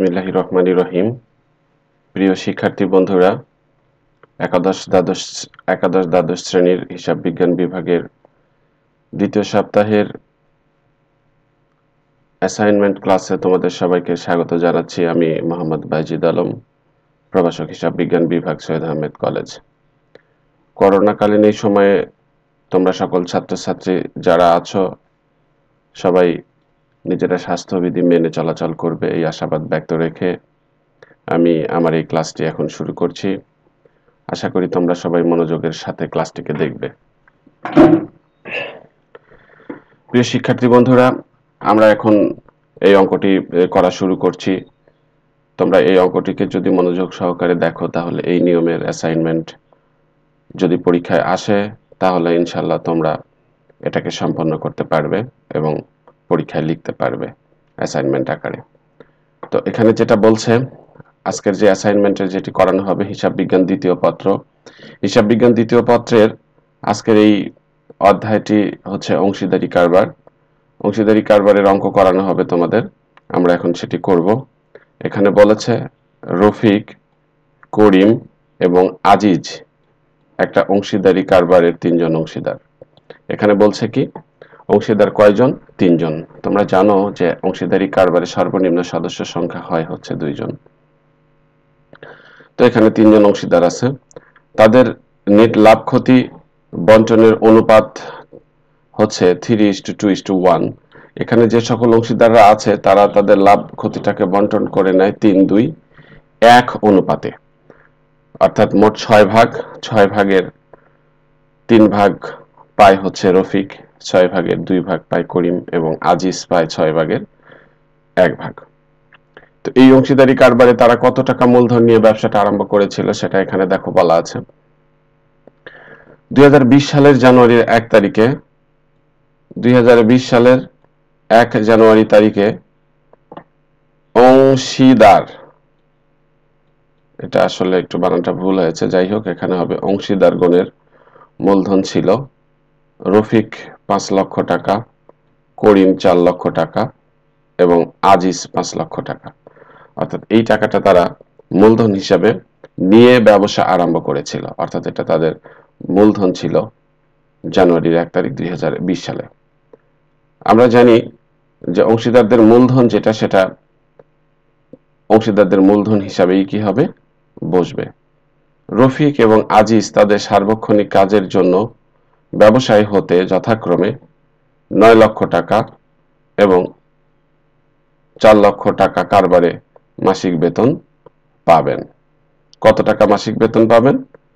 বিসমিল্লাহির রহমানির রহিম। প্রিয় শিক্ষার্থী বন্ধুরা, একাদশ দ্বাদশ শ্রেণীর হিসাব বিজ্ঞান বিভাগের দ্বিতীয় সপ্তাহের অ্যাসাইনমেন্ট ক্লাসে তোমাদের সবাইকে স্বাগত জানাচ্ছি। আমি মোহাম্মদ বাইজিদ আলম, প্রভাষক হিসাব বিজ্ঞান বিভাগ, সৈয়দ আহমেদ কলেজ। করোনাকালীন এই সময়ে তোমরা সকল ছাত্রছাত্রী যারা আছো সবাই নিজেরা স্বাস্থ্যবিধি মেনে চলাচল করবে এই আশাবাদ ব্যক্ত রেখে আমি আমার এই ক্লাসটি এখন শুরু করছি। আশা করি তোমরা সবাই মনোযোগের সাথে ক্লাসটিকে দেখবে। প্রিয় শিক্ষার্থী বন্ধুরা, আমরা এখন এই অঙ্কটি করা শুরু করছি। তোমরা এই অঙ্কটিকে যদি মনোযোগ সহকারে দেখো তাহলে এই নিয়মের অ্যাসাইনমেন্ট যদি পরীক্ষায় আসে তাহলে ইনশাল্লাহ তোমরা এটাকে সম্পন্ন করতে পারবে এবং পরীক্ষায় লিখতে পারবে অ্যাসাইনমেন্ট আকারে। তো এখানে যেটা বলছে, আজকের যে অ্যাসাইনমেন্টের যেটি করানো হবে হিসাব বিজ্ঞান দ্বিতীয় পত্র। হিসাব বিজ্ঞান দ্বিতীয় পত্রের আজকের এই অধ্যায়টি হচ্ছে অংশীদারি কারবার। অংশীদারি কারবারের অঙ্ক করানো হবে তোমাদের, আমরা এখন সেটি করব। এখানে বলেছে রফিক, করিম এবং আজিজ একটা অংশীদারি কারবারের 3 জন অংশীদার। এখানে বলছে কি অংশীদার কয়জন? 3 জন। তোমরা জানো যে অংশীদারি কারবারের সর্বনিম্ন সদস্য সংখ্যা হয় হচ্ছে 2 জন। তো এখানে 3 জন অংশীদার আছে, তাদের নেট লাভ ক্ষতি বন্টনের অনুপাত হচ্ছে 3:2:1। এখানে যে সকল অংশীদাররা আছে তারা তাদের লাভ ক্ষতিটাকে বন্টন করে নেয় 3:2:1 অনুপাতে, অর্থাৎ মোট 6 ভাগ। 6 ভাগের 3 ভাগ পায় হচ্ছে রফিক, 6 ভাগের 2 ভাগ পায় করিম এবং আজিজ পায় 6 ভাগের 1 ভাগ। তো এই অংশীদারি কারবারে তারা কত টাকা মূলধন নিয়ে ব্যবসাটা আরম্ভ করেছিল সেটা এখানে দেখো বলা আছে। 2020 সালের জানুয়ারির 1 তারিখে 2020 সালের 1 জানুয়ারি তারিখে অংশীদার, এটা আসলে একটু বানানটা ভুল হয়েছে, যাই হোক এখানে হবে অংশীদারগণের মূলধন ছিল রফিক 5 লক্ষ টাকা, করিম 4 লক্ষ টাকা এবং আজিজ 5 লক্ষ টাকা। অর্থাৎ এই টাকাটা তারা মূলধন হিসাবে নিয়ে ব্যবসা আরম্ভ করেছিল, অর্থাৎ এটা তাদের মূলধন ছিল জানুয়ারির 1 তারিখ 2020 সালে। আমরা জানি যে অংশীদারদের মূলধন যেটা সেটা অংশীদারদের মূলধন হিসাবেই কি হবে? বসবে। রফিক এবং আজিজ তাদের সার্বক্ষণিক কাজের জন্য ব্যবসায়ী হতে যথাক্রমে 9 লক্ষ টাকা এবং 4 লক্ষ টাকা কারবারে মাসিক বেতন পাবেন। কত টাকা মাসিক বেতন পাবেন?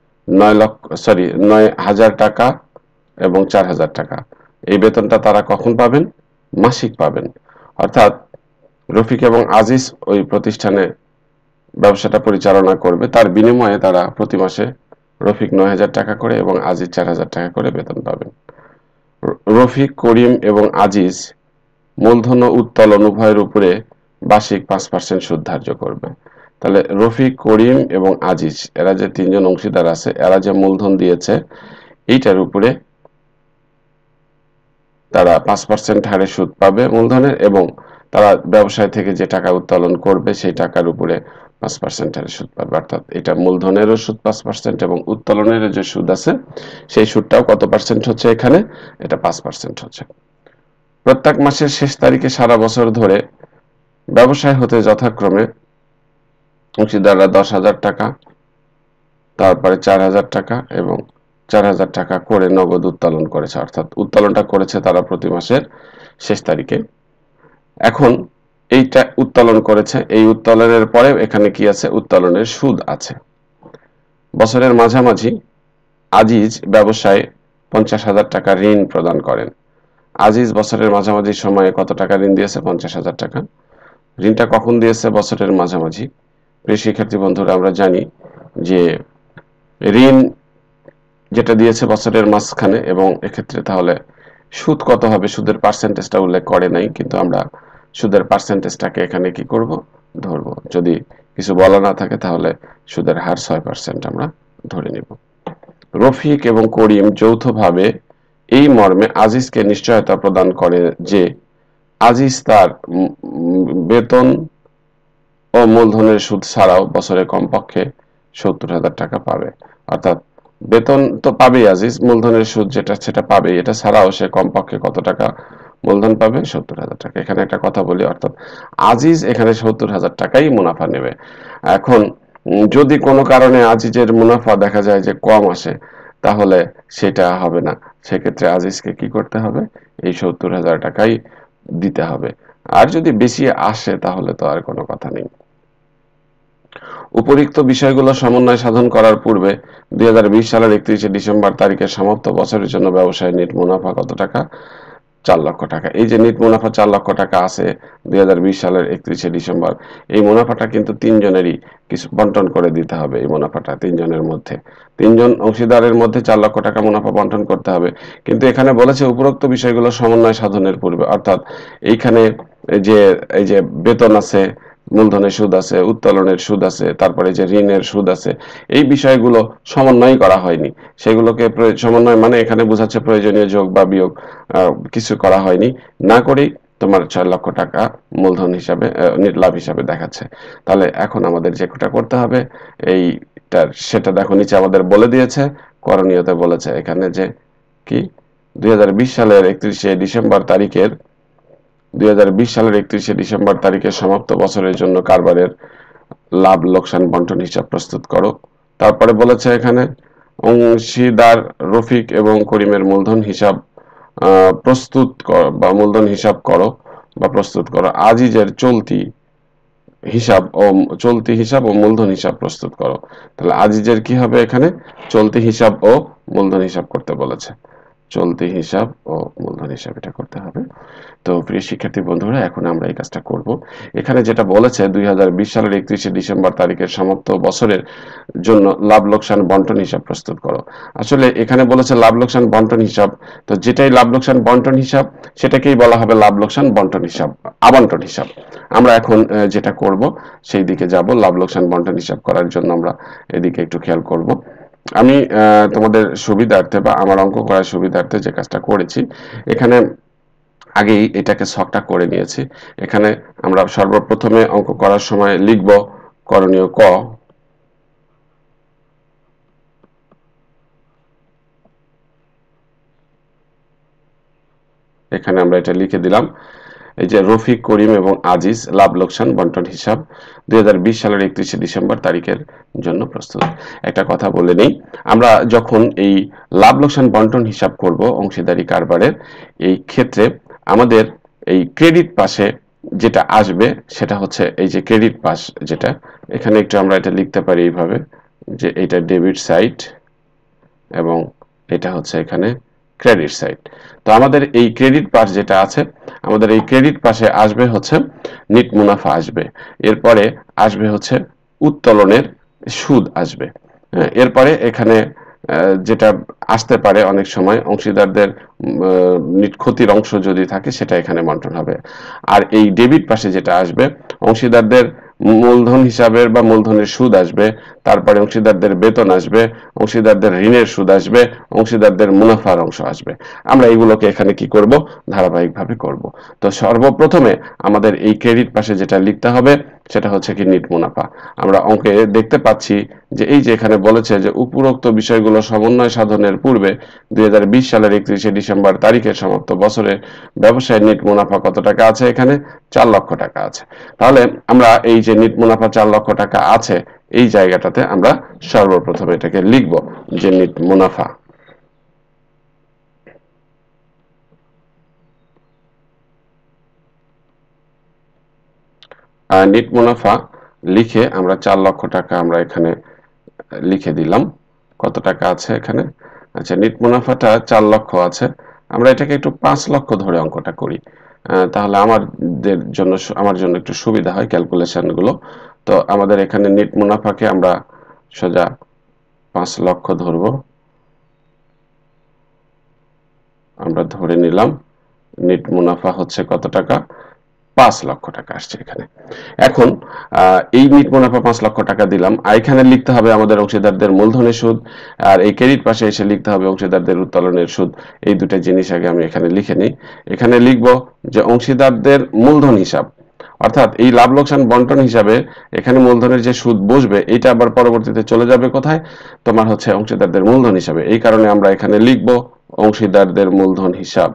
9,000 টাকা এবং 4,000 টাকা। এই বেতনটা তারা কখন পাবেন? মাসিক পাবেন। অর্থাৎ রফিক এবং আজিজ ওই প্রতিষ্ঠানে ব্যবসাটা পরিচালনা করবে, তার বিনিময়ে তারা প্রতি মাসে রফিক 9,000 টাকা করে এবং আজিজ 4,000 টাকা করে বেতন পাবেন। রফিক, করিম এবং আজিজ মূলধন ও উত্তোলন উভয়ের উপরে বার্ষিক 5% সুদ ধার্য করবে। তাহলে রফিক, করিম এবং আজিজ এরা যে 3 জন অংশীদার আছে, এরা যে মূলধন দিয়েছে এইটার উপরে তারা 5% হারে সুদ পাবে মূলধনের, এবং তারা ব্যবসায় থেকে যে টাকা উত্তোলন করবে সেই টাকার উপরে 5% হারে সুদ পাবে। অর্থাৎ এটা মূলধনেরও সুদ 5% এবং উত্তোলনের যে সুদ আছে সেই সুদটাও কত পার্সেন্ট হচ্ছে এখানে? এটা 5% হচ্ছে। প্রত্যেক মাসের শেষ তারিখে সারা বছর ধরে ব্যবসায় হতে যথাক্রমে অংশীদাররা 10,000 টাকা, তারপরে 4,000 টাকা এবং 4,000 টাকা করে নগদ উত্তোলন করেছে, অর্থাৎ উত্তোলনটা করেছে তারা প্রতি মাসের শেষ তারিখে। এখন এইটা উত্তোলন করেছে, এই উত্তোলনের পরে এখানে কি আছে? উত্তোলনের সুদ আছে। বছরের মাঝামাঝি আজিজ ব্যবসায় 50,000 টাকা ঋণ প্রদান করেন। আজিজ বছরের মাঝামাঝি সময়ে কত টাকা ঋণ দিয়েছে? 50,000 টাকা। ঋণটা কখন দিয়েছে? বছরের মাঝামাঝি। প্রিয় শিক্ষার্থী বন্ধুরা, আমরা জানি যে ঋণ যেটা দিয়েছে বছরের মাঝখানে, এবং এক্ষেত্রে তাহলে সুদ কত হবে? সুদের পার্সেন্টেজটা উল্লেখ করে নাই, কিন্তু আমরা সুদের পার্সেন্টেজটাকে এখানে কি করব? ধরব। যদি কিছু বলা না থাকে তাহলে সুদের হার 6% আমরা ধরে নিব। রফিক এবং করিম যৌথভাবে এই মর্মে আজিজকে নিশ্চয়তা প্রদান করে যে আজিজ তার বেতন ও মূলধনের সুদ ছাড়াও বছরে কমপক্ষে 70,000 টাকা পাবে। অর্থাৎ বেতন তো পাবেই আজিজ, মূলধনের সুদ যেটা সেটা পাবে, এটা ছাড়াও সে কমপক্ষে কত টাকা মূলধন পাবে? 70,000 টাকা। এখানে একটা কথা বলি, অর্থাৎ আজিজ এখানে 70,000 টাকাই মুনাফা নেবে। এখন যদি কোনো কারণে আজিজের মুনাফা দেখা যায় যে কম আসে, তাহলে সেটা হবে না। সেক্ষেত্রে আজিজকে কি করতে হবে? এই 70,000 টাকাই দিতে হবে। আর যদি বেশি আসে তাহলে তো আর কোনো কথা নেই। উপরিক্ত বিষয়গুলো সমন্বয় সাধন করার পূর্বে 2020 সালের 31শে ডিসেম্বর তারিখের সমাপ্ত বছরের জন্য ব্যবসায়ের নেট মুনাফা কত টাকা? 4 লক্ষ টাকা। এই যে নেট মুনাফা 4 লক্ষ টাকা আছে 2020 সালের 31শে ডিসেম্বর, এই মুনাফাটা কিন্তু তিনজনেরই কিছু বন্টন করে দিতে হবে। এই মুনাফাটা তিনজনের মধ্যে, তিনজন অংশীদারের মধ্যে 4 লক্ষ টাকা মুনাফা বন্টন করতে হবে। কিন্তু এখানে বলেছে উপরোক্ত বিষয়গুলো সমন্বয় সাধনের পূর্বে, অর্থাৎ এইখানে এই যে বেতন আছে, মূলধনের সুদ আছে, উত্তোলনের সুদ আছে, তারপরে যে ঋণের সুদ আছে, এই বিষয়গুলো সমন্বয় করা হয়নি। সেগুলোকে সমন্বয় মানে এখানে বোঝাচ্ছে প্রয়োজনীয় যোগ বা বিয়োগ কিছু করা হয়নি। না করেই তোমার 6 লক্ষ টাকা মূলধন হিসাবে নেট লাভ হিসাবে দেখাচ্ছে। তাহলে এখন আমাদের যেটা করতে হবে সেটা দেখো নিচে আমাদের বলে দিয়েছে, করণীয়তে বলেছে এখানে যে কি 2020 সালের 31শে ডিসেম্বর তারিখের 2020 সালের 31শে ডিসেম্বর তারিখের সমাপ্ত বছরের জন্য কারবারের লাভ লোকসান বন্টন হিসাব প্রস্তুত করো। তারপরে বলেছে এখানে অংশীদার রফিক এবং করিমের মূলধন হিসাব প্রস্তুত বা মূলধন হিসাব করো বা প্রস্তুত করো। আজিজের চলতি হিসাব ও মূলধন হিসাব প্রস্তুত করো। তাহলে আজিজের কি হবে? এখানে চলতি হিসাব ও মূলধন হিসাব করতে বলেছে। চলতি হিসাব ও মূলধন হিসাব এটা করতে হবে। তো প্রিয় শিক্ষার্থী বন্ধুরা, এখন আমরা এই কাজটা করব। এখানে যেটা বলেছে 2020 সালের 31শে ডিসেম্বর তারিখের সমাপ্ত বছরের জন্য লাভ লোকসান বন্টন হিসাব প্রস্তুত করো। আসলে এখানে বলেছে লাভ লোকসান বন্টন হিসাব, তো যেটাই লাভ লোকসান বন্টন হিসাব সেটাকেই বলা হবে লাভ লোকসান বন্টন হিসাব, আবন্টন হিসাব। আমরা এখন যেটা করব সেই দিকে যাব। লাভ লোকসান বন্টন হিসাব করার জন্য আমরা এদিকে একটু খেয়াল করব। আমি তোমাদের সুবিধার্থে বা আমার অঙ্ক করার সুবিধার্থে যে কাজটা করেছি, এখানে আগেই এটাকে ছকটা করে নিয়েছি। এখানে আমরা সর্বপ্রথমে অঙ্ক করার সময় লিখব করণীয় ক। এখানে আমরা এটা লিখে দিলাম, এই যে রফিক, করিম এবং আজিজ লাভ লোকসান বন্টন হিসাব 2020 সালের 31শে ডিসেম্বর তারিখের জন্য প্রস্তুত। একটা কথা বলে নেই, আমরা যখন এই লাভ লোকসান বন্টন হিসাব করব অংশীদারি কারবারের, এই ক্ষেত্রে আমাদের এই ক্রেডিট পাশে যেটা আসবে সেটা হচ্ছে এই যে ক্রেডিট পাশ, যেটা এখানে একটু আমরা এটা লিখতে পারি এইভাবে যে এটা ডেবিট সাইড এবং এটা হচ্ছে এখানে ক্রেডিট সাইড। তো আমাদের এই ক্রেডিট পাশ যেটা আছে, আমাদের এই ক্রেডিট পাশে আসবে হচ্ছে নেট মুনাফা আসবে, এরপরে আসবে হচ্ছে উত্তোলনের সুদ আসবে। এরপরে এখানে যেটা আসতে পারে অনেক সময় অংশীদারদের ক্ষতির অংশ যদি থাকে সেটা এখানে বন্টন হবে। আর এই ডেবিট পাশে যেটা আসবে অংশীদারদের মূলধন হিসাবের বা মূলধনের সুদ আসবে, তারপরে অংশীদারদের বেতন আসবে, অংশীদারদের ঋণের সুদ আসবে, অংশীদারদের মুনাফার অংশ আসবে। আমরা এইগুলোকে এখানে কি করব? ধারাবাহিকভাবে করব। তো সর্বপ্রথমে আমাদের এই ক্রেডিট পাশে যেটা লিখতে হবে সেটা হচ্ছে কি নেট মুনাফা। আমরা অঙ্কে দেখতে পাচ্ছি যে এই যে এখানে বলেছে যে উপরোক্ত বিষয়গুলো সমন্বয় সাধনের পূর্বে 2020 সালের 31শে ডিসেম্বর তারিখের সমাপ্ত বছরে ব্যবসায়ের নেট মুনাফা কত টাকা আছে? এখানে 4 লক্ষ টাকা আছে। তাহলে আমরা এই যে নেট মুনাফা 4 লক্ষ টাকা আছে এই জায়গাটাতে আমরা সর্বপ্রথম এটাকে লিখব যে নেট মুনাফা। নেট মুনাফা লিখে আমরা 4 লক্ষ টাকা আমরা এখানে লিখে দিলাম। কত টাকা আছে এখানে? আচ্ছা, নেট মুনাফাটা 4 লক্ষ আছে। আমরা এটাকে একটু 5 লক্ষ ধরে অঙ্কটা করি, তাহলে আমার জন্য একটু সুবিধা হয় ক্যালকুলেশন গুলো। তো আমাদের এখানে নেট মুনাফাকে আমরা সোজা 5 লক্ষ ধরব। আমরা ধরে নিলাম নেট মুনাফা হচ্ছে কত টাকা? 5 লক্ষ টাকা আসছে এখানে। এখন এই নেট মুনাফা 5 লক্ষ টাকা দিলাম, আর এখানে লিখতে হবে আমাদের অংশীদারদের মূলধনের সুদ, আর এই ক্রেডিট পাশে এসে লিখতে হবে অংশীদারদের উত্তোলনের সুদ। এই দুটো জিনিস আগে আমি এখানে লিখে নিই। এখানে লিখব যে অংশীদারদের মূলধন হিসাব, অর্থাৎ এই লাভ লোকসান বন্টন হিসাবে এখানে মূলধনের যে সুদ বসবে এটা আবার পরবর্তীতে চলে যাবে কোথায়, তোমার হচ্ছে অংশীদারদের মূলধন হিসাবে। এই কারণে আমরা এখানে লিখব অংশীদারদের মূলধন হিসাব।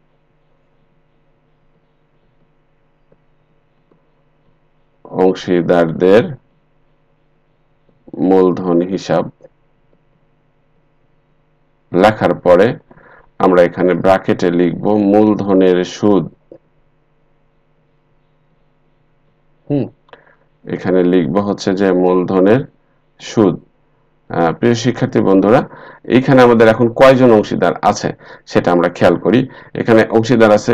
অংশীদারদের মূলধন হিসাব লেখার পরে আমরা এখানে ব্র্যাকেটে লিখব মূলধনের সুদ। এখানে লিখব হচ্ছে যে মূলধনের সুদ। প্রিয় শিক্ষার্থী বন্ধুরা, এইখানে আমাদের এখন কয়জন অংশীদার আছে সেটা আমরা খেয়াল করি। এখানে অংশীদার আছে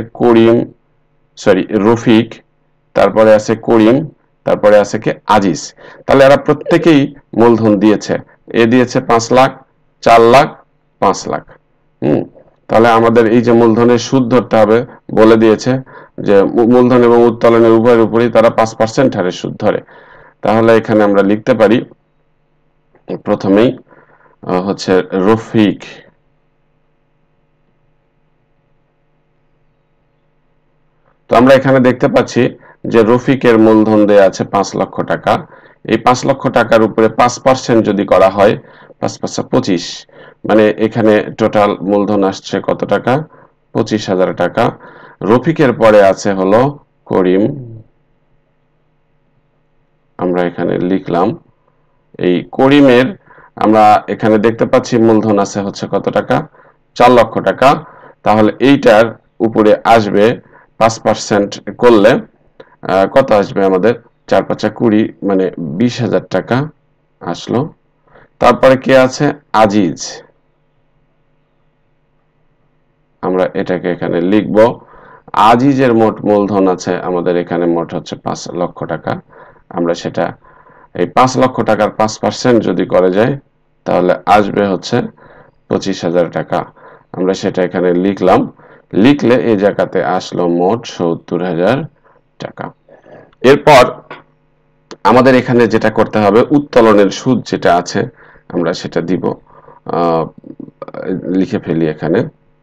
রফিক, তারপরে আছে করিম, তারপরে আছে কি আজিজ। তাহলে এরা প্রত্যেকেই মূলধন দিয়েছে। এ দিয়েছে 5 লাখ, 4 লাখ, 5 লাখ। তাহলে আমাদের এই যে মূলধনের সুদ ধরতে হবে বলে দিয়েছে যে মূলধন এবং উত্তোলনের উভয়ের উপরেই তারা 5% হারে সুদ ধরে। তাহলে এখানে আমরা লিখতে পারি প্রথমেই হচ্ছে রফিক, তো আমরা এখানে দেখতে পাচ্ছি যে রফিকের মূলধন দেয়া আছে 5 লক্ষ টাকা। এই 5 লক্ষ টাকার উপরে 5% যদি করা হয় 5 × 25, মানে এখানে টোটাল মূলধন আসছে কত টাকা, 25,000 টাকা। রফিকের পরে আছে হলো করিম, আমরা এখানে লিখলাম। এই করিমের আমরা এখানে দেখতে পাচ্ছি মূলধন আছে হচ্ছে কত টাকা, 4 লক্ষ টাকা। তাহলে এইটার উপরে আসবে 5% করলে কত আসবে আমাদের, 4 × 5 = 20, মানে 20,000 টাকা আসলো। তারপরে কে আছে, আজিজ, আমরা এটাকে এখানে লিখব। আজিজের মোট মূলধন আছে আমাদের এখানে মোট হচ্ছে 5 লক্ষ টাকা। আমরা সেটা এই 5 লক্ষ টাকার 5% যদি করে যায় তাহলে আসবে হচ্ছে 25,000 টাকা। আমরা সেটা এখানে লিখলাম। লিখলে এই জায়গাতে আসলো মোট 70,000 টাকা। এরপর আমাদের এখানে যেটা করতে হবে, উত্তোলনের সুদ যেটা আছে আমরা সেটা দিব। লিখে ফেলি এখানে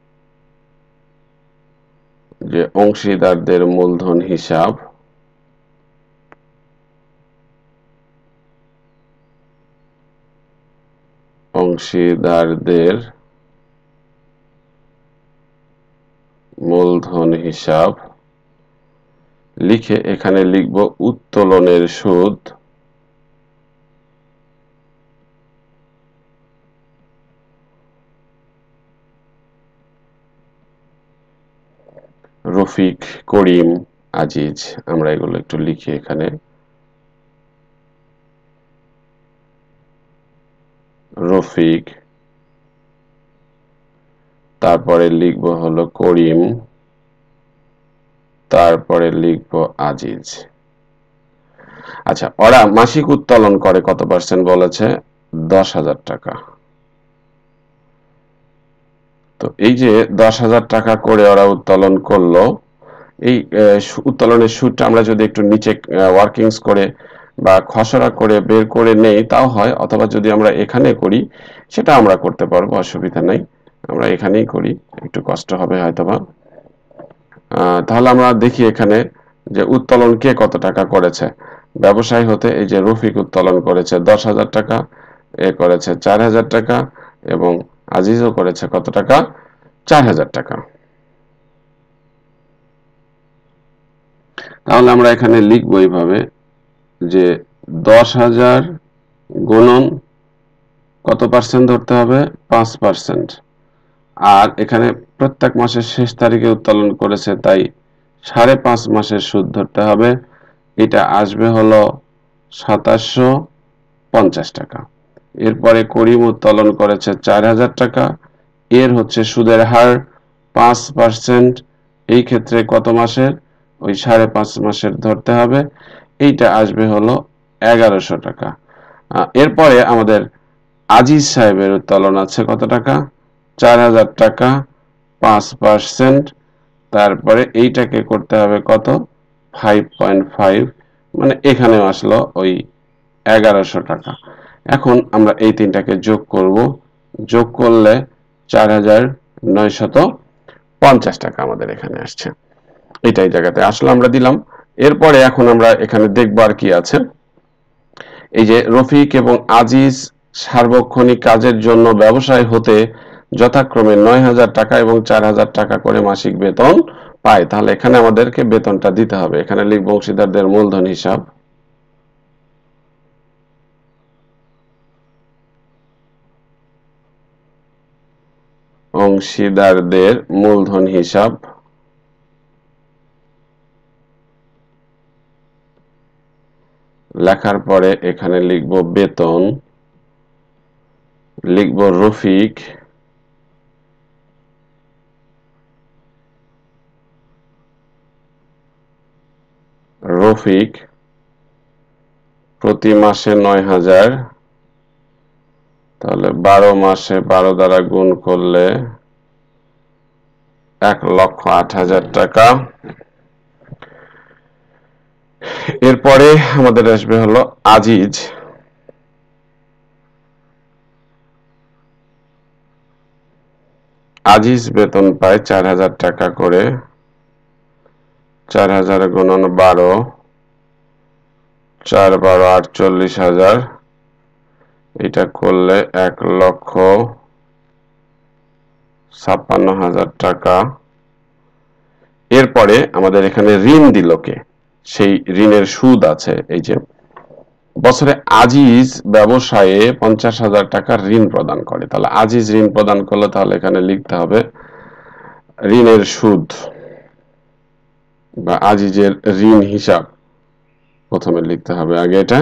যে অংশীদারদের মূলধন হিসাব, অংশীদারদের মূলধন হিসাব লিখে এখানে লিখব উত্তোলনের সুদ রফিক, করিম, আজিজ। আমরা এগুলো একটু লিখি এখানে, রফিক, তারপরে লিখব হলো করিম, তারপরে লিখব আজিজ। আচ্ছা, ওরা মাসিক উত্তোলন করে কত পার্সেন্ট বলেছে, 10,000 টাকা। তো এই যে 10,000 টাকা করে ওরা উত্তোলন করলো, এই উত্তোলনের সুদটা আমরা যদি একটু নিচে ওয়ার্কিংস করে বা খসড়া করে বের করে নেই তাও হয়, অথবা যদি আমরা এখানে করি সেটা আমরা করতে পারবো, অসুবিধা নাই। আমরা এখানেই করি, একটু কষ্ট হবে হয়তোবা। তাহলে আমরা দেখি এখানে যে উত্তোলন কে কত টাকা করেছে। ব্যবসায় হতে এই যে রফিক উত্তোলন করেছে 10,000 টাকা, এ করেছে 4,000 টাকা, এবং আজিজও করেছে কত টাকা, 4,000 টাকা। তাহলে আমরা এখানে লিখবো এইভাবে যে 10,000 গুণন কত পার্সেন্ট ধরতে হবে, 5%। আর এখানে প্রত্যেক মাসের শেষ তারিখে উত্তোলন করেছে তাই 5.5 মাসের সুদ ধরতে হবে। এটা আসবে হলো 2750 টাকা। এরপরে করিম উত্তোলন করেছে 4,000 টাকা, এর হচ্ছে সুদের হার 5%। এই ক্ষেত্রে কত মাসের, ওই 5.5 মাসের ধরতে হবে। এইটা আসবে হলো 1100 টাকা। এরপরে আমাদের আজিজ সাহেবের উত্তোলন আছে কত টাকা, 4,000 টাকা, 5%। তারপরে এইটাকে করতে হবে কত, 5.5, মানে এখানেও আসলো ওই 1100 টাকা। এখন আমরা এই তিনটাকে যোগ করব, যোগ করলে 4,950 টাকা আমাদের এখানে আসছে। এটাই জায়গাতে আসলে আমরা দিলাম। এরপরে এখন আমরা এখানে দেখব আর কি আছে। এই যে রফিক এবং আজিজ সার্বক্ষণিক কাজের জন্য ব্যবসায় হতে যথাক্রমে 9,000 টাকা এবং 4,000 টাকা করে মাসিক বেতন পায়। তাহলে এখানে আমাদেরকে বেতনটা দিতে হবে। এখানে লিখব অংশীদারদের মূলধন হিসাব। অংশীদারদের মূলধন হিসাব লেখার পরে এখানে লিখব বেতন, লিখব রফিক, প্রতি মাসে 9,000, তাহলে 12 মাসে 12 দ্বারা গুণ করলে 1,08,000 টাকা। এরপরে আমাদের আসবে হলো আজিজ। আজিজ বেতন পায় 4,000 টাকা করে। 4,000 গুণন 12, 4 12 48,000, এটা করলে 1,56,000 টাকা। এরপরে আমাদের এখানে ঋণ দিল কে, সেই ঋণের সুদ আছে। এই যে বছরে আজিজ ব্যবসায়ে 50,000 টাকার ঋণ প্রদান করে। তাহলে আজিজ ঋণ প্রদান করলে তাহলে এখানে লিখতে হবে ঋণের সুদ বা আজিজের ঋণ হিসাব প্রথমে লিখতে হবে। আগে এটা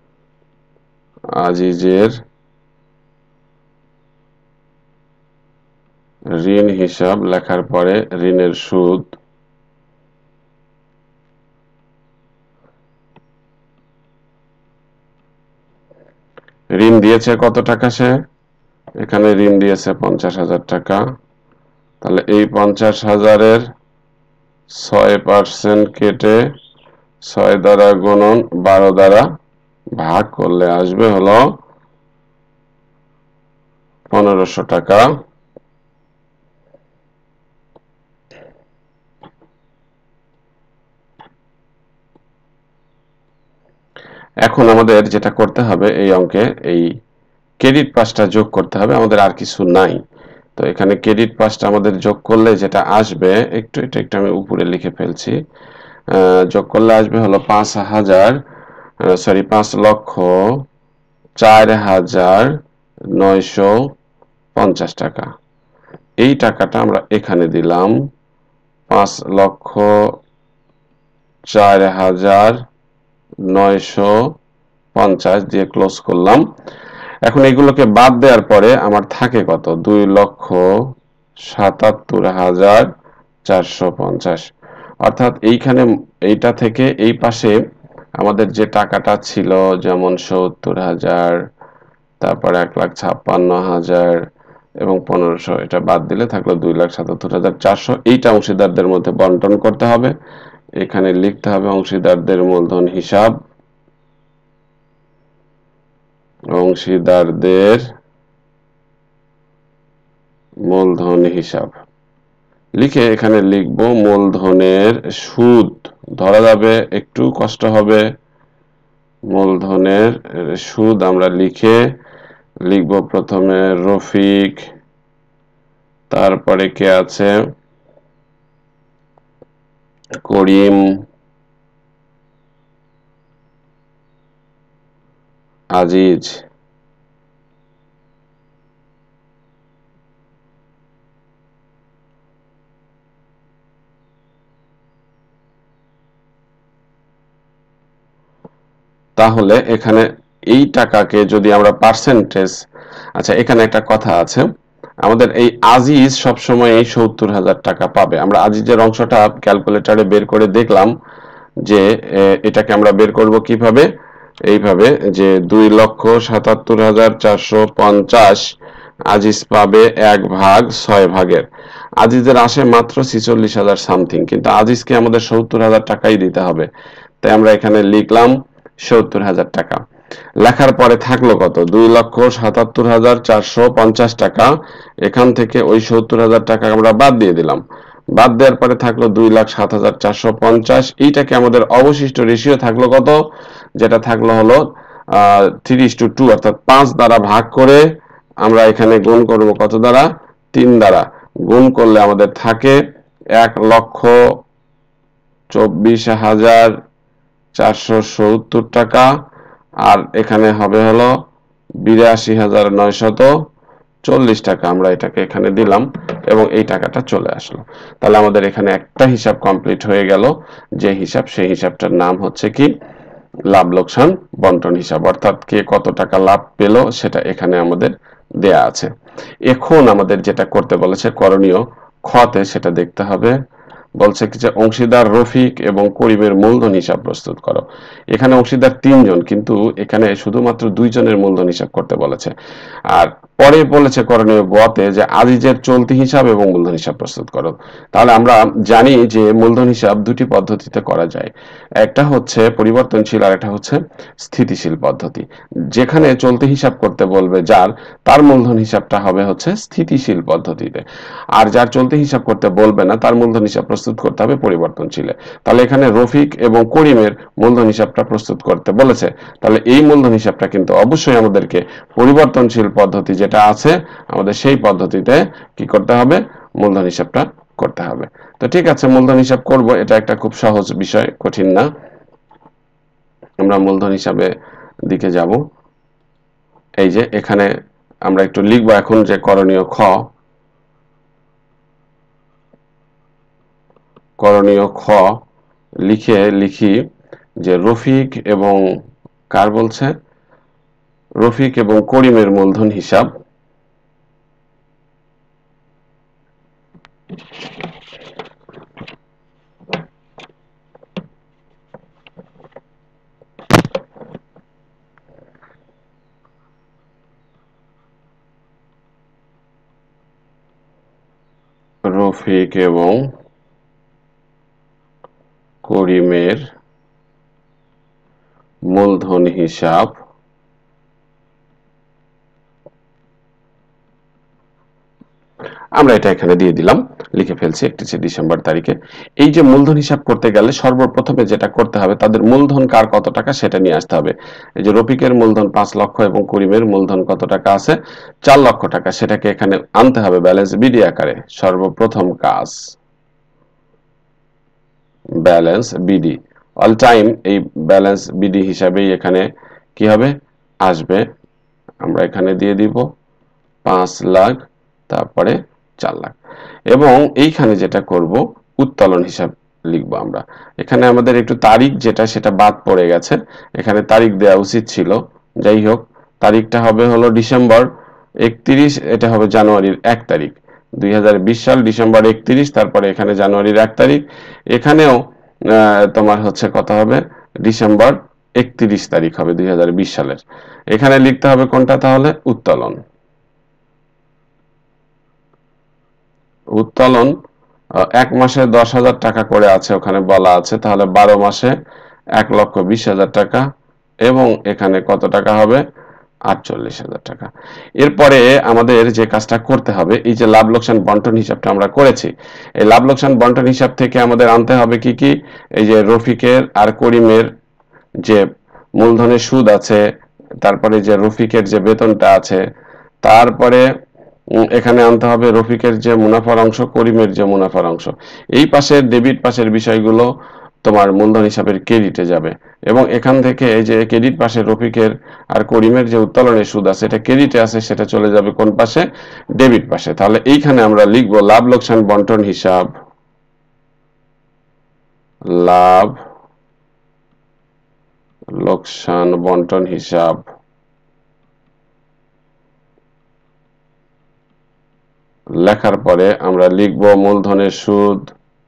আজিজের ঋণ হিসাব লেখার পরে ঋণের সুদ, ঋণ দিয়েছে কত টাকা সে, এখানে ঋণ দিয়েছে 50,000 টাকা। তাহলে এই 50,000-এর 6% কেটে 6 দ্বারা গুণন 12 দ্বারা ভাগ করলে আসবে হলো 1,500 টাকা। এখন আমাদের যেটা করতে হবে এই অঙ্কে, এই ক্রেডিট পাসটা যোগ করতে হবে, আমাদের আর কিছু নাই। তো এখানে ক্রেডিট পাসটা আমাদের যোগ করলে যেটা আসবে, একটু আমি উপরে লিখে ফেলছি, যোগ করলে আসবে হলো 5,04,950 টাকা। এই টাকাটা আমরা এখানে দিলাম, 5,04,950 দিয়ে ক্লোজ করলাম। এখন এগুলোকে বাদ দেওয়ার পরে আমার থাকে কত, 2,77,450। অর্থাৎ এইখানে এইটা থেকে এই পাশে আমাদের যে টাকাটা ছিল, যেমন 70,000, তারপর 1,56,000 এবং 1,500, এটা বাদ দিলে থাকলো 2,77,400। এইটা অংশীদারদের মধ্যে বন্টন করতে হবে। এখানে লিখতে হবে অংশীদারদের মূলধন হিসাব, অংশীদারদের মূলধন হিসাব লিখে এখানে লিখব মূলধনের সুদ। ধরা যাবে একটু কষ্ট হবে, মূলধনের সুদ আমরা লিখব প্রথমে রফিক, তারপরে কে আছে করিম, আজিজ, তাহলে এখানে এই টাকাকে যদি আমরা পার্সেন্টেজ, আচ্ছা এখানে একটা কথা আছে, আমাদের এই আজিজ সবসময় এই 70,000 টাকা পাবে। আমরা আজিজের অংশটা ক্যালকুলেটরে বের করে দেখলাম যে এটাকে আমরা বের করব কিভাবে, এইভাবে যে 2,77,450 আজিজ পাবে 1/6 ভাগের। আজিজের আসে মাত্র 46,000 সামথিং, কিন্তু আজিজকে আমাদের 70,000 টাকাই দিতে হবে। তাই আমরা এখানে লিখলাম 70,000 টাকা। লেখার পরে থাকলো কত, 2,77,450 টাকা। এখান থেকে ওই 70,000 টাকা আমরা বাদ দিয়ে দিলাম, বাদ দেওয়ার পরে থাকলো 2,07,450। এইটাকে আমাদের অবশিষ্ট রেশিও থাকলো কত, যেটা থাকলো হলো 3:2, অর্থাৎ 5 দ্বারা ভাগ করে আমরা এখানে গুণ করব কত দ্বারা, 3 দ্বারা গুণ করলে আমাদের থাকে 1,24,470 টাকা। আর এখানে হবে হলো 82,940 টাকা। আমরা এটাকে এখানে দিলাম এবং এই টাকাটা চলে আসলো। তাহলে আমাদের এখানে একটা হিসাব কমপ্লিট হয়ে গেল, যে হিসাব, সেই হিসাবটার নাম হচ্ছে কি, লাভ লোকসান বন্টন হিসাব, অর্থাৎ কে কত টাকা লাভ পেল সেটা এখানে আমাদের দেয়া আছে। এখন আমাদের যেটা করতে বলেছে করণীয় খতে, সেটা দেখতে হবে। বলছে কি যে অংশীদার রফিক এবং করিমের মূলধন হিসাব প্রস্তুত করো। এখানে অংশীদার 3 জন, কিন্তু এখানে শুধুমাত্র 2 জনের মূলধন হিসাব করতে বলেছে। আর পরে বলেছে করণীয় গতে যে আজিজের চলতি হিসাব এবং মূলধন হিসাব প্রস্তুত করো। তাহলে আমরা জানি যে মূলধন হিসাব দুটি পদ্ধতিতে করা যায়, একটা হচ্ছে পরিবর্তনশীল আর একটা হচ্ছে স্থিতিশীল পদ্ধতি। যেখানে চলতি হিসাব করতে বলবে যার, তার মূলধন হিসাবটা হবে হচ্ছে স্থিতিশীল পদ্ধতিতে, আর যার চলতি হিসাব করতে বলবে না তার মূলধন হিসাব প্রস্তুত করতে হবে পরিবর্তনশীলে। তাহলে এখানে রফিক এবং করিমের মূলধন হিসাবটা প্রস্তুত করতে বলেছে, তাহলে এই মূলধন হিসাবটা কিন্তু অবশ্যই আমাদেরকে পরিবর্তনশীল পদ্ধতি যেটা আছে আমাদের সেই পদ্ধতিতে কি করতে হবে, মূলধন হিসাবটা করতে হবে। তো ঠিক আছে, মূলধন হিসাব করব, এটা একটা খুব সহজ বিষয়, কঠিন না। আমরা মূলধন হিসাবে দিকে যাব। এই যে এখানে আমরা একটু লিখবো এখন যে করণীয় খ, করণীয় খ লিখি যে রফিক এবং কার বলছে, রফিক এবং করিমের মূলধন হিসাব, রফিক এবং করিমের মূলধন হিসাব আমরা এটা এখানে দিয়ে দিলাম, লিখে ফেলছি 31 ডিসেম্বর তারিখে। এই যে মূলধন হিসাব করতে গেলে সর্বপ্রথমে যেটা করতে হবে, তাদের মূলধন কার কত টাকা সেটা নিয়ে আসতে হবে। এই যে রফিকের মূলধন 5 লক্ষ এবং করিমের মূলধন কত টাকা আছে, 4 লক্ষ টাকা, সেটাকে এখানে আনতে হবে ব্যালেন্স বিডি আকারে। সর্বপ্রথম কাজ ব্যালেন্স বিডি, অল টাইম এই ব্যালেন্স বিডি হিসাবেই এখানে কি হবে, আসবে। আমরা এখানে দিয়ে দিব 5 লাখ, তারপরে 4 লাখ। এবং এইখানে যেটা করব, উত্তোলন হিসাব লিখব আমরা। এখানে আমাদের একটু তারিখ যেটা সেটা বাদ পড়ে গেছে, এখানে তারিখ দেওয়া উচিত ছিল। যাই হোক, তারিখটা হবে হলো ডিসেম্বর 31, এটা হবে জানুয়ারির 1 তারিখ। 2020 সাল ডিসেম্বর 31, তারপরে এখানে জানুয়ারির 1 তারিখ। এখানেও তোমার হচ্ছে কত হবে, ডিসেম্বর 31 তারিখ হবে 2020 সালের। এখানে লিখতে হবে কোনটা তাহলে, উত্তোলন। উত্তোলন 1 মাসে 10,000 টাকা করে আছে, ওখানে বলা আছে, তাহলে 12 মাসে 1,20,000 টাকা, এবং এখানে কত টাকা হবে, 48,000 টাকা। এরপরে আমাদের যে কাজটা করতে হবে, এই যে লাভ লোকসান বন্টন হিসাবটা আমরা করেছি, এই লাভ লোকসান বন্টন হিসাব থেকে আমাদের আনতে হবে কি কি, এই যে রফিকের আর করিমের যে মূলধনের সুদ আছে, তারপরে যে রফিকের যে বেতনটা আছে, তারপরে এখানে আনতে হবে রফিকের যে মুনাফার অংশ, করিমের যে মুনাফার অংশ। এই পাশের ডেবিট পাশের বিষয়গুলো তোমার মূলধন হিসাবের ক্রেডিটে যাবে, এবং এখান থেকে এই যে ক্রেডিট পাশে রফিকের আর করিমের যে উত্তোলনের সুদ আছে, এটা ক্রেডিটে আছে, সেটা চলে যাবে কোন পাশে, ডেবিট পাশে। তাহলে এইখানে আমরা লিখব লাভ লোকসান বন্টন হিসাব, লাভ লোকসান বন্টন হিসাব। লেখার পরে আমরা লিখব মূলধনের সুদ,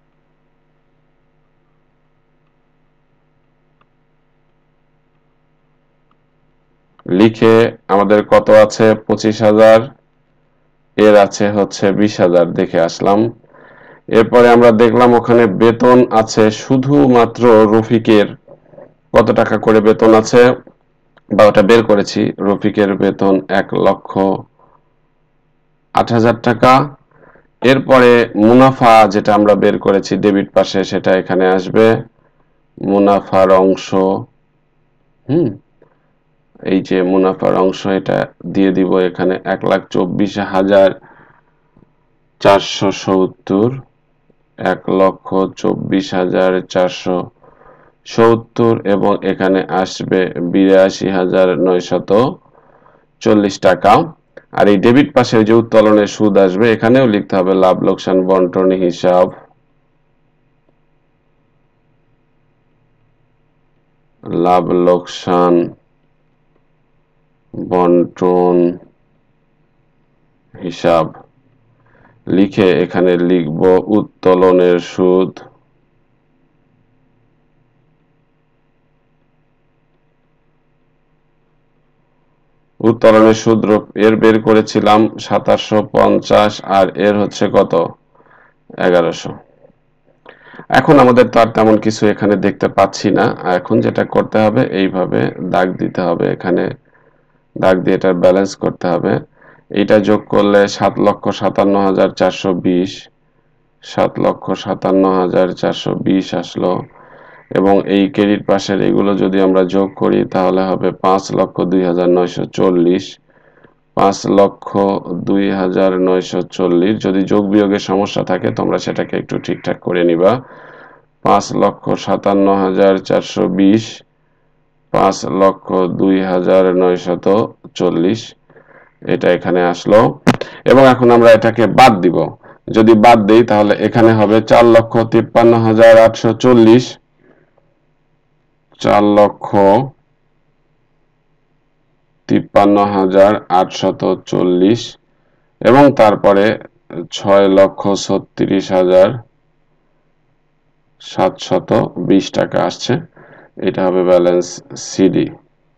লিখে আমাদের কত আছে 25,000, এর আছে হচ্ছে 20,000, দেখে আসলাম। এরপরে আমরা দেখলাম ওখানে বেতন আছে শুধুমাত্র রফিকের কত টাকা করে বেতন আছে, বা ওটা বের করেছি। রফিকের বেতন 1,08,000 টাকা, এরপরে মুনাফা যেটা আমরা বের করেছি ডেবিট পাশে সেটা এখানে আসবে, মুনাফার অংশ। এই যে মুনাফার অংশ এটা দিয়ে দিব এখানে 1,24,470, 1,24,470 এবং এখানে আসবে 82,940 টাকা। আর এই ডেবিট পাশে যে উত্তোলনের সুদ আসবে এখানেও লিখতে হবে লাভ লোকসান বন্টন হিসাব, লাভ লোকসান বন্টন হিসাব লিখে এখানে লিখব উত্তোলনের সুদ, উত্তোলনের সুদ এর বের করেছিলাম 2750 আর এর হচ্ছে কত 1100। এখন আমাদের তো আর তেমন কিছু এখানে দেখতে পাচ্ছি না, এখন যেটা করতে হবে এইভাবে দাগ দিতে হবে, এখানে দাগ দিয়ে এটার ব্যালেন্স করতে হবে। এটা যোগ করলে 7,57,420, 7,57,420 আসলো এবং এই ক্রেডিট পাশের এগুলো যদি আমরা যোগ করি তাহলে হবে 5,02,940, 5,02,940। যদি যোগ বিয়োগের সমস্যা থাকে তোমরা সেটাকে একটু ঠিকঠাক করে নিবা। 5,57,420, 5,02,940 এটা এখানে আসলো এবং এখন আমরা এটাকে বাদ দিব। যদি বাদ দেই তাহলে এখানে হবে 4,53,840, 4,53,840 এবং তারপরে 6,36,720 টাকা আসছে, এটা হবে ব্যালেন্স সিডি।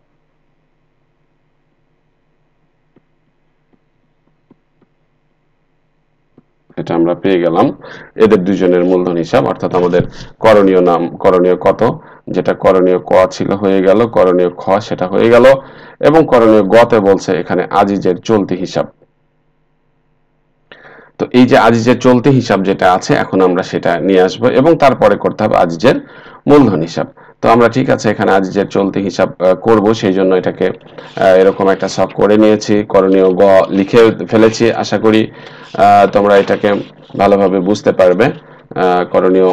এটা আমরা পেয়ে গেলাম এদের দুজনের মূলধন হিসাব, অর্থাৎ আমাদের করণীয় কত, যেটা করণীয় ক ছিল হয়ে গেল, করণীয় খ সেটা হয়ে গেল এবং করণীয় গ তে বলছে এখানে আজিজের চলতি হিসাব। তো এই যে আজিজের চলতি হিসাব যেটা আছে এখন আমরা সেটা নিয়ে আসবো এবং তারপরে করতে হবে আজিজের মূলধন হিসাব। তো আমরা ঠিক আছে এখানে আজিজের চলতি হিসাব করব, সেই জন্য এটাকে এরকম একটা ছক করে নিয়েছি, করণীয় গ লিখে ফেলেছি। আশা করি তোমরা এটাকে ভালোভাবে বুঝতে পারবে। করণীয়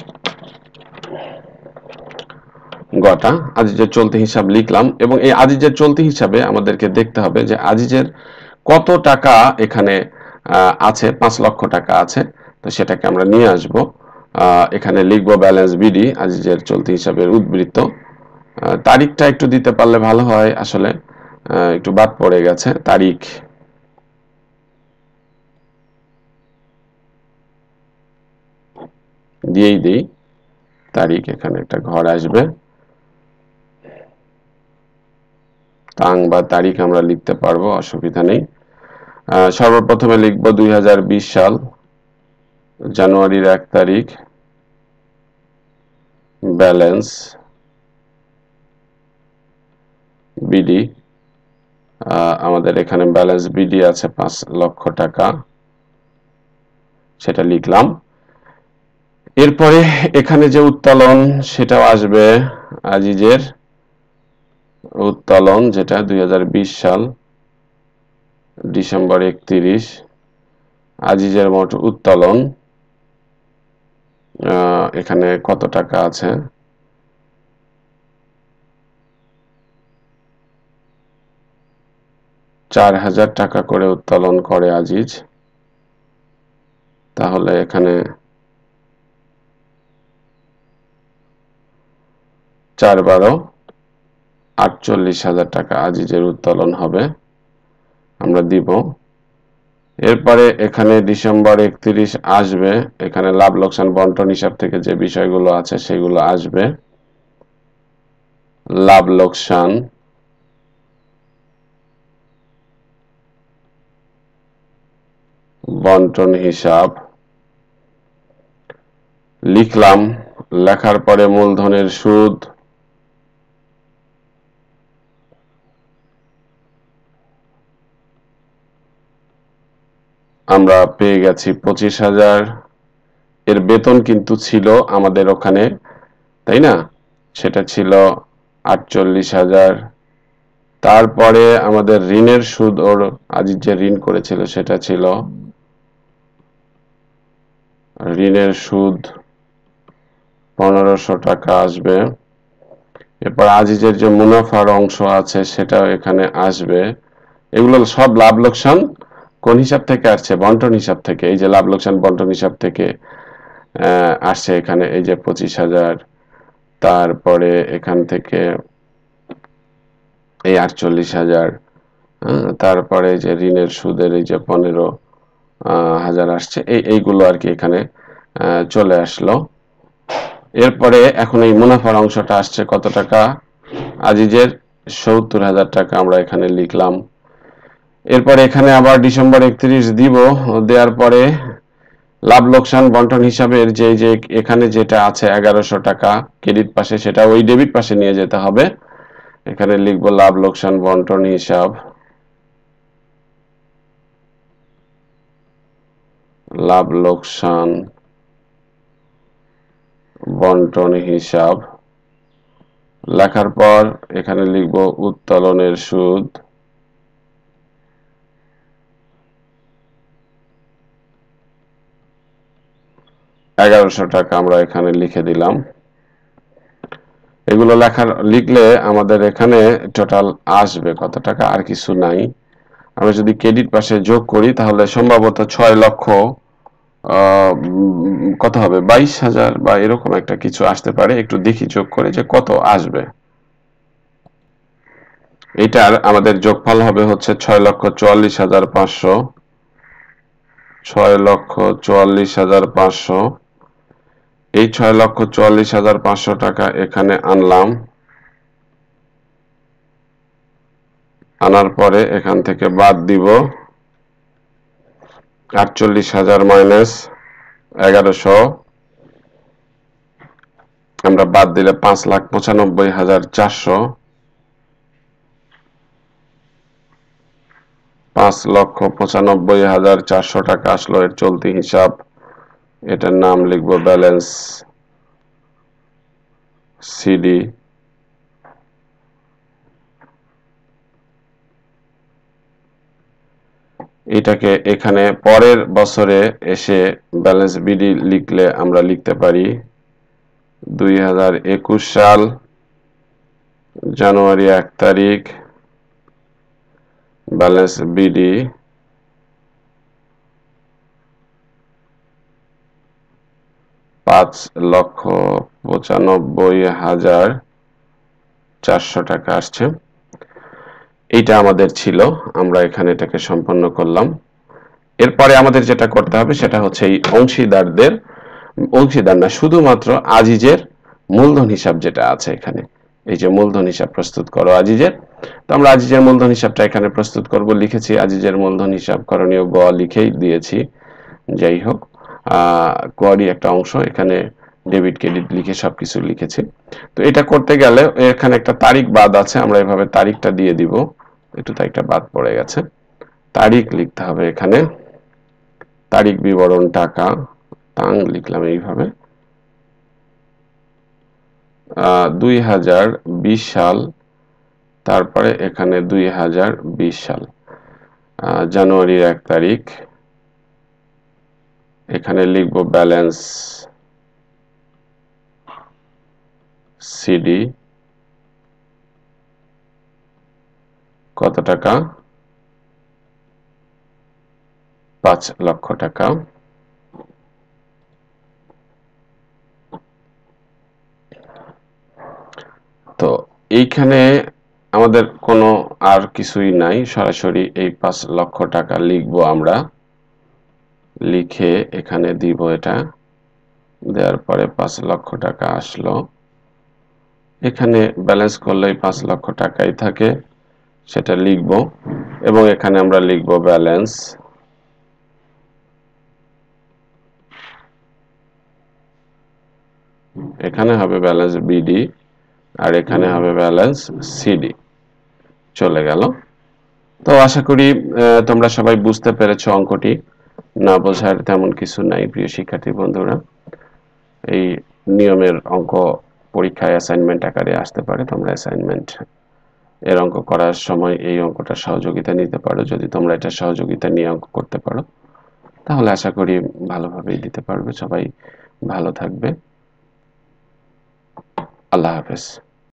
গটা আজিজের চলতি হিসাব লিখলাম এবং এই আজিজের চলতি হিসাবে আমাদেরকে দেখতে হবে যে আজিজের কত টাকা এখানে আছে, 5 লক্ষ টাকা আছে, তো সেটাকে আমরা নিয়ে আসব। এখানে লিখব ব্যালেন্স বিডি আজিজের চলতি হিসাবের উদ্বৃত্ত। তারিখটা একটু দিতে পারলে ভালো হয়, আসলে একটু বাদ পড়ে গেছে তারিখ, দিয়েই দিই তারিখ, এখানে একটা ঘর আসবে, তাং বা তারিখ আমরা লিখতে পারবো, অসুবিধা নেই। সর্বপ্রথমে লিখব 2020 সাল জানুয়ারির 1 তারিখ, ব্যালেন্স বিডি। আমাদের এখানে ব্যালেন্স বিডি আছে 5 লক্ষ টাকা, সেটা লিখলাম। এরপরে এখানে যে উত্তোলন সেটাও আসবে, আজিজের উত্তোলন যেটা 2020 সাল ডিসেম্বর 31, আজিজের মোট উত্তোলন এখানে কত টাকা আছে, 4,000 টাকা করে উত্তোলন করে আজিজ। তাহলে এখানে 4×12 48,000 টাকা আজিজের উত্তোলন হবে, আমরা দিব। এরপরে এখানে ডিসেম্বর 31 আসবে, এখানে লাভ লোকসান বন্টন হিসাব থেকে যে বিষয়গুলো আছে সেগুলো আসবে, লাভ লোকসান বন্টন হিসাব লিখলাম। লেখার পরে মূলধনের সুদ, আমরা পেয়ে গেছি 25,000। এর বেতন কিন্তু ছিল আমাদের ওখানে, তাই না? সেটা ছিল 48,000। তারপরে আমাদের ঋণের সুদ, ওর আজিজ যে ঋণ করেছিল সেটা ছিল, ঋণের সুদ 1500 টাকা আসবে। এরপর আজিজের যে মুনাফার অংশ আছে সেটাও এখানে আসবে। এগুলো সব লাভ লোকসান কোন হিসাব থেকে আসছে? বন্টন হিসাব থেকে। এই যে লাভ লোকসান বন্টন হিসাব থেকে আসছে এখানে, এই যে 25,000। তারপরে এখান থেকে এই 48,000। তারপরে যে ঋণের সুদের এই যে 15,000 আসছে, এইগুলো আর কি এখানে চলে আসলো। এরপরে এখন এই মুনাফার অংশটা আসছে কত টাকা? আজিজের 70,000 টাকা আমরা এখানে লিখলাম। এরপরে এখানে আবার ডিসেম্বর 31 দিব, দেওয়ার পরে লাভ লোকসান বন্টন হিসাবের যে এখানে যেটা আছে 1100 টাকা ক্রেডিট পাশে, সেটা ওই ডেবিট পাশে নিয়ে যেতে হবে। এখানে লিখব লাভ লোকসান বন্টন হিসাব, লাভ লোকসান বন্টন হিসাব। লেখার পর এখানে লিখব উত্তোলনের সুদ, টাকা আমরা এখানে লিখে দিলাম। এগুলো লিখলে আমাদের এখানে টোটাল আসবে কত টাকা? আর কিছু নাই। আমরা যদি ক্রেডিট পাশে যোগ করি তাহলে সম্ভবত 6 লক্ষ কত হবে, 22,000 বা এরকম একটা কিছু আসতে পারে। একটু দেখি যোগ করে যে কত আসবে। এটার আমাদের যোগফল হবে হচ্ছে 6,44,500। 6,44,500। এই 6,44,500 টাকা এখানে আনলাম। আনার পরে এখান থেকে বাদ দিব 48,000 মাইনাস 1100। আমরা বাদ দিলে 5,95,400। 5,95,400 টাকা আসলো এর চলতি হিসাব। এটার নাম লিখব ব্যালেন্স সিডি। এটাকে এখানে পরের বছরে এসে ব্যালেন্স বিডি লিখলে আমরা লিখতে পারি 2021 সাল জানুয়ারি 1 তারিখ ব্যালেন্স বিডি 5,95,400 টাকা আসছে। এইটা আমাদের ছিল, আমরা এখানে এটাকে সম্পন্ন করলাম। এরপরে আমাদের যেটা করতে হবে সেটা হচ্ছে এই অংশীদার না, শুধুমাত্র আজিজের মূলধন হিসাব যেটা আছে এখানে, এই যে মূলধন হিসাব প্রস্তুত করো আজিজের। তো আমরা আজিজের মূলধন হিসাবটা এখানে প্রস্তুত করব, লিখেছি আজিজের মূলধন হিসাব করণীয় গ লিখেই দিয়েছি। যাই হোক, গড়ই একটা অংশ, এখানে ডেবিট ক্রেডিট লিখে সবকিছু লিখেছি। তো এটা করতে গেলে এখানে একটা তারিখ বাদ আছে, আমরা এভাবে তারিখটা দিয়ে দিব। একটু তারিখটা বাদ পড়ে গেছে, তারিখ লিখতে হবে এখানে। তারিখ বিবরণ টাকা তাং লিখলাম এইভাবে। 2020 সাল, তারপরে এখানে 2020 সাল জানুয়ারির 1 তারিখ। এখানে লিখব ব্যালেন্স সিডি কত টাকা? 5 লক্ষ টাকা। তো এইখানে আমাদের কোনো আর কিছুই নাই, সরাসরি এই 5 লক্ষ টাকা লিখব আমরা। লিখে এখানে দিব, এটা দেওয়ার পরে 5 লক্ষ টাকা আসলো। এখানে ব্যালেন্স করলে 5 লক্ষ টাকাই থাকে, সেটা লিখব। এবং এখানে আমরা লিখব ব্যালেন্স এখানে হবে ব্যালেন্স বিডি আর এখানে হবে ব্যালেন্স সিডি। চলে গেল। তো আশা করি তোমরা সবাই বুঝতে পেরেছো অঙ্কটি। না বোঝার তেমন কিছু নাই প্রিয় শিক্ষার্থী বন্ধুরা। এই নিয়মের অঙ্ক পরীক্ষায় অ্যাসাইনমেন্ট আকারে আসতে পারে। তোমরা অ্যাসাইনমেন্ট এর অঙ্ক করার সময় এই অঙ্কটা সহযোগিতা নিতে পারো। যদি তোমরা এটা সহযোগিতা নিয়ে অঙ্ক করতে পারো তাহলে আশা করি ভালোভাবেই দিতে পারবে। সবাই ভালো থাকবে। আল্লাহ হাফেজ।